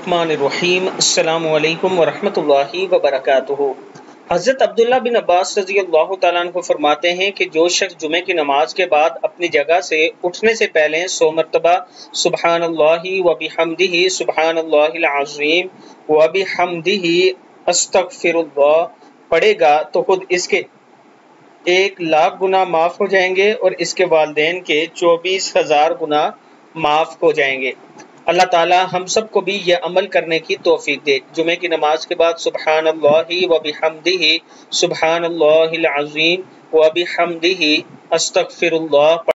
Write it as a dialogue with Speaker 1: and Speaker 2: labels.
Speaker 1: बिस्मिल्लाहिर्रहमानिर्रहीम। अस्सलामु अलैकुम वरहमतुल्लाहि वबरकातुहू। हज़रत अब्दुल्ला बिन अब्बास रज़ियल्लाहु तआला अन्हु फरमाते हैं कि जो शख्स जुमे की नमाज के बाद अपनी जगह से उठने से पहले 100 मरतबा सुबहानल्लाहि व बिहम्दिही सुबहानल्लाहिल अज़ीम व बिहम्दिही अस्तगफिरुल्लाह पढ़ेगा तो खुद इसके 1,00,000 गुना माफ़ हो जाएंगे और इसके वालिदैन के 24,000 गुना माफ़ हो जाएंगे। अल्लाह ताला हम सबको भी यह अमल करने की तौफीक दे। जुमे की नमाज के बाद सुबहानल्लाहि व बिहम्दिही सुबहानल्लाहिल अज़ीम व बिहम्दिही अस्तगफिरुल्लाह